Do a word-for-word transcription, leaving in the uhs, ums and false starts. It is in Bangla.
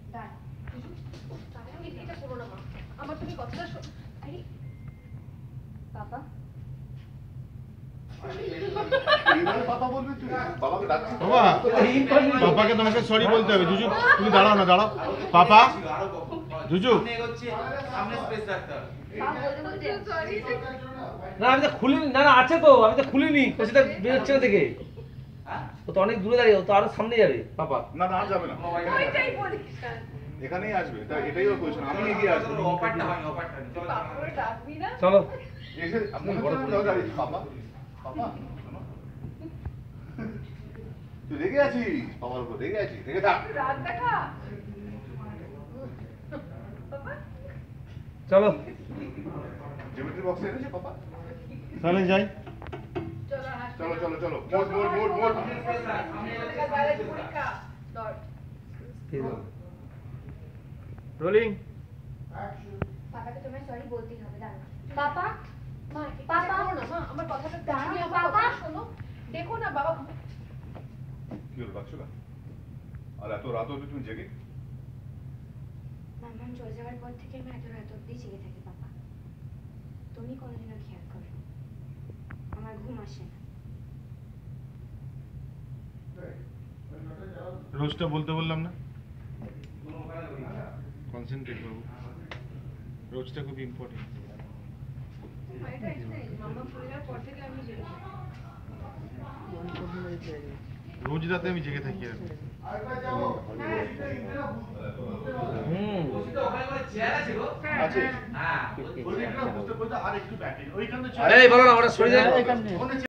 এটা করো না মা, আমার তুমি কথাটা শোনো। আরে বাবা পাপাকে তোমাকে সরি বলতে হবে। জুজু তুমি দাঁড়াও না, দাঁড়াও। পাপা জুজু না আমি তো খুলিনি, না না আছে তো, আমি তো খুলিনি, ও সেটা বেরোচ্ছে না থেকে, ও তো অনেক দূরে দাঁড়িয়ে, ও তো আরো সামনে যাবে। পাপা না না আর যাবে না, ওইটাই বলিস এখানেই আসবে, এটাই ওর পজিশন। আমি এগিয়ে আসবো, অপারটা হয় অপারটা বাপরে ডাকবি না। চলো এসে আপনি বড় করে দাঁড়িয়ে। পাপা পাপা শোনো, তুই রেগে আছিস বাবার উপর, রেগে আছিস, রেগে থাক। রাত দেখা বাবা চলো জিওমেট্রি বক্স এনেছে পাপা? তাহলে যাই। চলো চলো চলো চলো, মোড মোড মোড মোড। পরীক্ষা ধর রোলিং। পাপাকে তোমায় সরি বলতেই হবে। দাঁড়াও পাপা, মা পাপা। পাপা না মা, আমার কথাটা দাঁড়াও, তুমি আমার বাবা। কথাটা শোনো। দেখো না বাবা, কি হলো, ডাকছো না? আর এত রাত অবধি তুমি জেগে? মাম্মাম চলে যাওয়ার পর থেকে আমি এত রাত অব্দি জেগে থাকি পাপা। তুমি কোনোদিনও খেয়াল করো, আমার ঘুম আসে না। রোজটা বলতে বললাম না, কনসেন্ট্রেট করবো। রোজটা খুব ইম্পর্টেন্ট। এটা এটাই মামা চলে যাওয়ার পর থেকে আমি জেগে রোজ রাতে আমি জেগে থাকি আর হুম আছে। এই বলো না, ওটা সরে যায়।